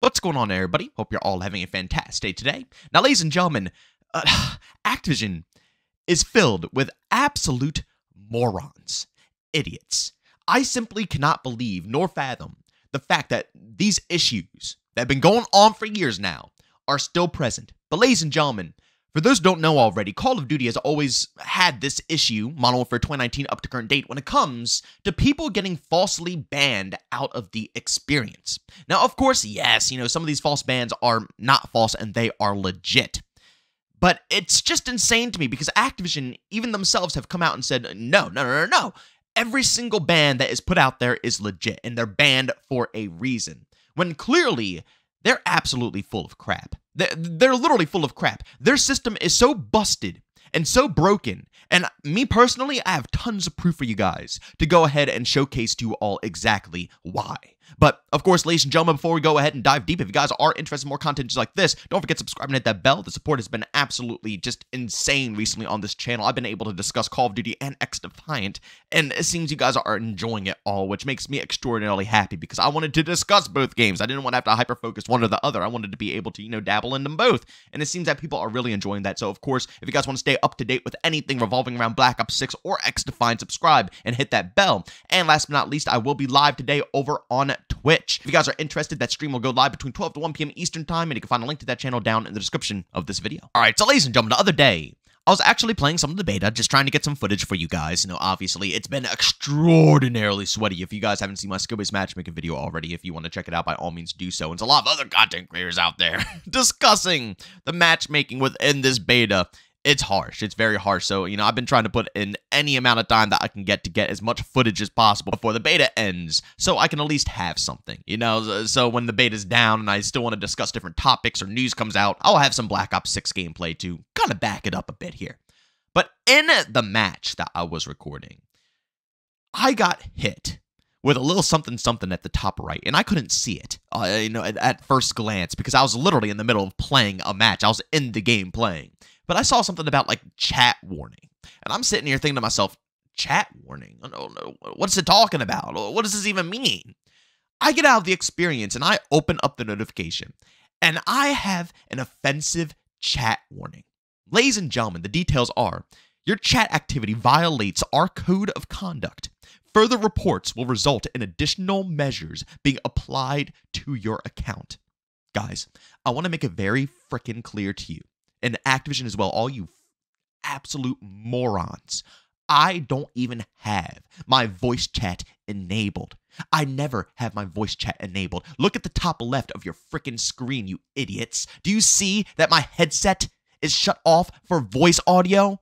What's going on, everybody? Hope you're all having a fantastic day today. Now, ladies and gentlemen, Activision is filled with absolute morons, idiots. I simply cannot believe nor fathom the fact that these issues that have been going on for years now are still present. But ladies and gentlemen, for those who don't know already, Call of Duty has always had this issue, Modern Warfare 2019 up to current date, when it comes to people getting falsely banned out of the experience. Now, of course, yes, some of these false bans are not false and they are legit. But it's just insane to me because Activision, even themselves, have come out and said, no. Every single ban that is put out there is legit and they're banned for a reason. When clearly, they're absolutely full of crap. They're literally full of crap. Their system is so busted and so broken. And me personally, I have tons of proof for you guys to go ahead and showcase to you all exactly why. But, of course, ladies and gentlemen, before we go ahead and dive deep, if you guys are interested in more content just like this, don't forget to subscribe and hit that bell. The support has been absolutely just insane recently on this channel. I've been able to discuss Call of Duty and XDefiant, and it seems you guys are enjoying it all, which makes me extraordinarily happy because I wanted to discuss both games. I didn't want to have to hyper-focus one or the other. I wanted to be able to, dabble in them both, and it seems that people are really enjoying that. So, of course, if you guys want to stay up to date with anything revolving around Black Ops 6 or XDefiant, subscribe and hit that bell. And last but not least, I will be live today over on Twitch. If you guys are interested, that stream will go live between 12 to 1 p.m. Eastern Time, and you can find a link to that channel down in the description of this video. All right, so ladies and gentlemen, the other day, I was actually playing some of the beta, just trying to get some footage for you guys. Obviously, it's been extraordinarily sweaty. If you guys haven't seen my skill-based matchmaking video already, if you want to check it out, by all means do so. And there's a lot of other content creators out there discussing the matchmaking within this beta. It's harsh. It's very harsh. So, I've been trying to put in any amount of time that I can get to get as much footage as possible before the beta ends, so I can at least have something, So when the beta's down and I still want to discuss different topics or news comes out, I'll have some Black Ops 6 gameplay to kind of back it up a bit here. But in the match that I was recording, I got hit with a little something at the top right, and I couldn't see it, at first glance, because I was literally in the middle of playing a match. I was in the game playing. But I saw something about, chat warning. And I'm sitting here thinking to myself, chat warning? What's it talking about? What does this even mean? I get out of the experience, and I open up the notification. And I have an offensive chat warning. Ladies and gentlemen, the details are, your chat activity violates our code of conduct. Further reports will result in additional measures being applied to your account. Guys, I want to make it very freaking clear to you, and Activision as well, all you absolute morons, I don't even have my voice chat enabled. I never have my voice chat enabled. Look at the top left of your freaking screen, you idiots. Do you see that my headset is shut off for voice audio?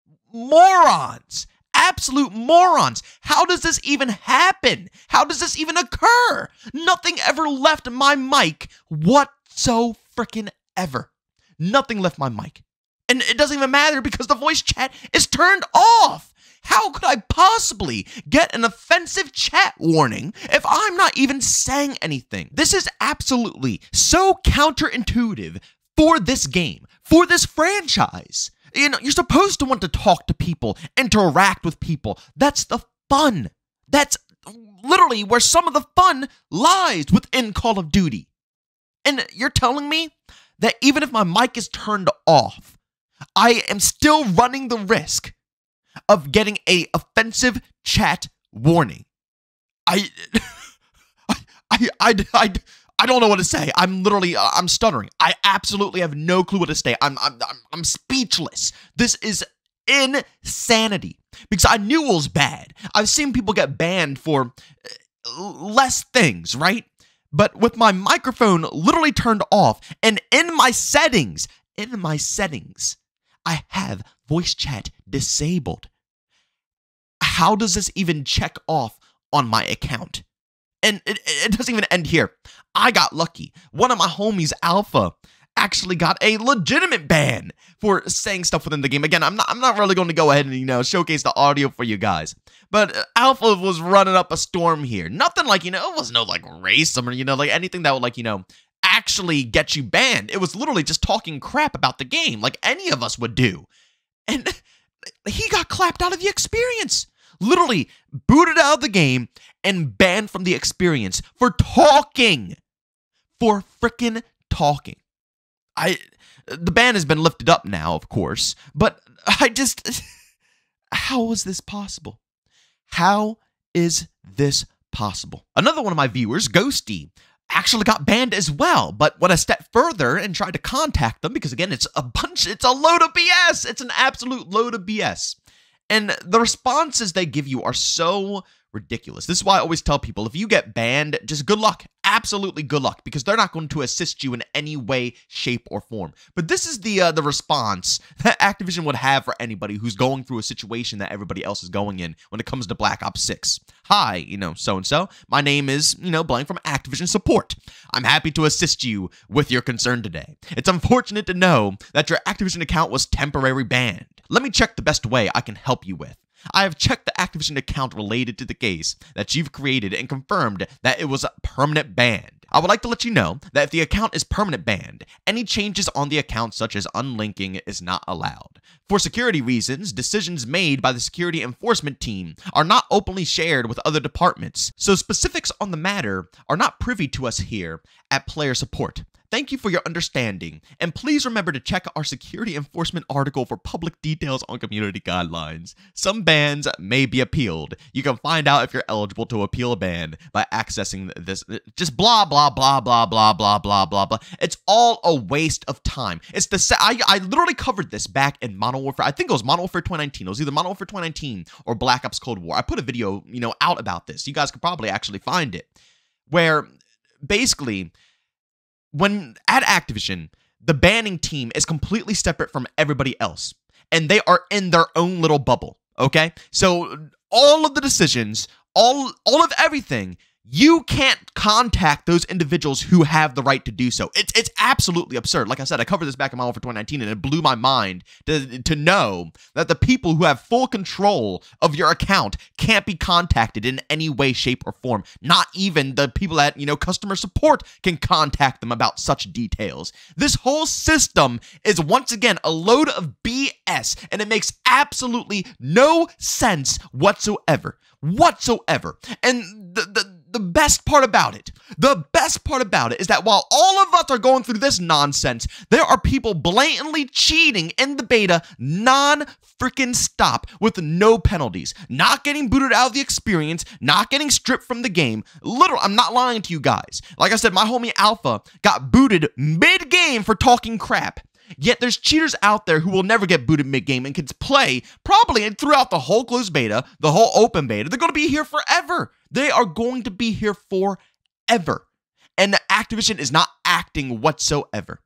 Morons! Absolute morons! How does this even happen? How does this even occur? Nothing ever left my mic whatso-freaking-ever. Nothing left my mic. And it doesn't even matter because the voice chat is turned off. How could I possibly get an offensive chat warning if I'm not even saying anything? This is absolutely so counterintuitive for this game, for this franchise. You're supposed to want to talk to people, interact with people. That's the fun. That's literally where some of the fun lies within Call of Duty. And you're telling me that even if my mic is turned off, I am still running the risk of getting a offensive chat warning. I don't know what to say. I'm stuttering. I absolutely have no clue what to say. I'm speechless. This is insanity because I knew it was bad. I've seen people get banned for less things, right? But with my microphone literally turned off, and in my settings, I have voice chat disabled. How does this even check off on my account? And it doesn't even end here. I got lucky. One of my homies, Alpha, actually got a legitimate ban for saying stuff within the game. Again, I'm not really going to go ahead and, showcase the audio for you guys. But Alpha was running up a storm here. Nothing like, it was no, racism or, anything that would, actually get you banned. It was literally just talking crap about the game like any of us would do. And he got clapped out of the experience. Literally booted out of the game and banned from the experience for talking for frickin' talking. The ban has been lifted up now, of course, but how is this possible? How is this possible? Another one of my viewers, Ghosty, actually got banned as well, but went a step further and tried to contact them because, again, it's a load of BS. It's an absolute load of BS. And the responses they give you are so ridiculous. This is why I always tell people, if you get banned, just good luck. Absolutely good luck, because they're not going to assist you in any way, shape, or form. But this is the response that Activision would have for anybody who's going through a situation that everybody else is going in when it comes to Black Ops 6. Hi, so-and-so. My name is, blank from Activision Support. I'm happy to assist you with your concern today. It's unfortunate to know that your Activision account was temporarily banned. Let me check the best way I can help you with. I have checked the Activision account related to the case that you've created and confirmed that it was permanent banned. I would like to let you know that if the account is permanent banned, any changes on the account such as unlinking is not allowed. For security reasons, decisions made by the security enforcement team are not openly shared with other departments, so specifics on the matter are not privy to us here at Player Support. Thank you for your understanding, and please remember to check our security enforcement article for public details on community guidelines. Some bans may be appealed. You can find out if you're eligible to appeal a ban by accessing this. Just blah, blah, blah, blah, blah, blah, blah, blah, blah. It's all a waste of time. I literally covered this back in Modern Warfare. I think it was Modern Warfare 2019. It was either Modern Warfare 2019 or Black Ops Cold War. I put a video, out about this. You guys could probably actually find it. Where, basically, when at Activision, the banning team is completely separate from everybody else, and they are in their own little bubble, okay? So all of the decisions, all of everything, you can't contact those individuals who have the right to do so. It's absolutely absurd. Like I said, I covered this back in Modern Warfare 2019, and it blew my mind to know that the people who have full control of your account can't be contacted in any way, shape, or form. Not even the people at, customer support can contact them about such details. This whole system is, once again, a load of BS, and it makes absolutely no sense whatsoever. And the best part about it is that while all of us are going through this nonsense, there are people blatantly cheating in the beta non-freaking stop with no penalties, not getting booted out of the experience, not getting stripped from the game. Literally, I'm not lying to you guys. Like I said, my homie Alpha got booted mid-game for talking crap. Yet there's cheaters out there who will never get booted mid-game and can play probably throughout the whole closed beta, the whole open beta. They're going to be here forever. They are going to be here forever. And Activision is not acting whatsoever.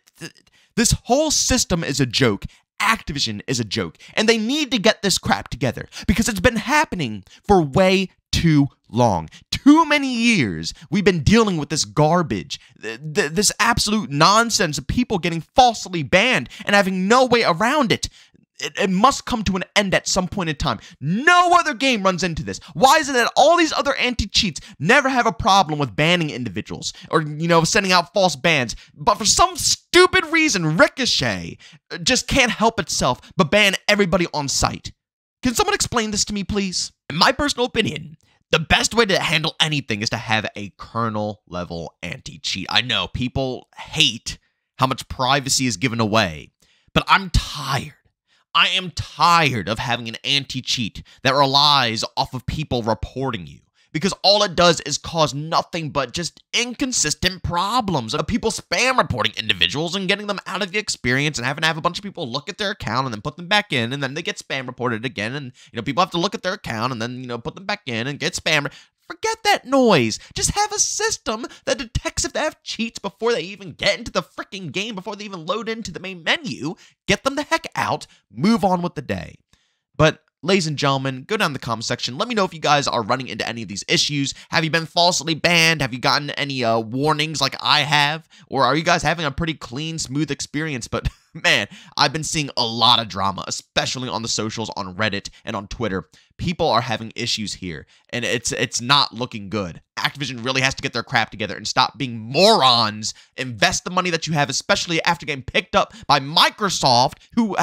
This whole system is a joke. Activision is a joke. And they need to get this crap together because it's been happening for way too long. Too many years we've been dealing with this garbage, this absolute nonsense of people getting falsely banned and having no way around it. It must come to an end at some point in time. No other game runs into this. Why is it that all these other anti-cheats never have a problem with banning individuals or, sending out false bans, but for some stupid reason, Ricochet just can't help itself but ban everybody on site? Can someone explain this to me, please? In my personal opinion, the best way to handle anything is to have a kernel-level anti-cheat. I know people hate how much privacy is given away, but I'm tired. I am tired of having an anti-cheat that relies off of people reporting you, because all it does is cause nothing but just inconsistent problems of people spam reporting individuals and getting them out of the experience and having to have a bunch of people look at their account and then put them back in, and then they get spam reported again, and people have to look at their account and then put them back in and get spam. Forget that noise. Just have a system that detects if they have cheats before they even get into the freaking game, before they even load into the main menu. Get them the heck out. Move on with the day. But ladies and gentlemen, go down in the comment section. Let me know if you guys are running into any of these issues. Have you been falsely banned? Have you gotten any warnings like I have? Or are you guys having a pretty clean, smooth experience? But man, I've been seeing a lot of drama, especially on the socials, on Reddit, and on Twitter. People are having issues here, and it's not looking good. Activision really has to get their crap together and stop being morons. Invest the money that you have, especially after getting picked up by Microsoft, who have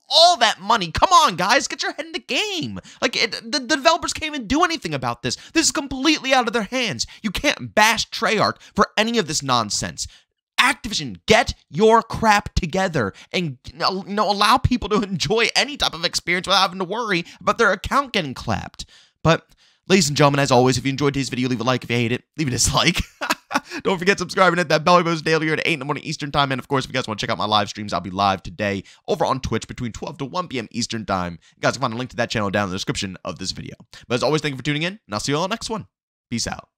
all that money. Come on, guys, get your head in the game. Like, the developers can't even do anything about this. This is completely out of their hands. You can't bash Treyarch for any of this nonsense. Activision, get your crap together and allow people to enjoy any type of experience without having to worry about their account getting clapped. But, ladies and gentlemen, as always, if you enjoyed today's video, leave a like. If you hate it, leave a dislike. Don't forget to subscribe and hit that bell button daily here at 8 in the morning Eastern Time. And, of course, if you guys want to check out my live streams, I'll be live today over on Twitch between 12 to 1 p.m. Eastern Time. You guys can find a link to that channel down in the description of this video. But, as always, thank you for tuning in, and I'll see you all next one. Peace out.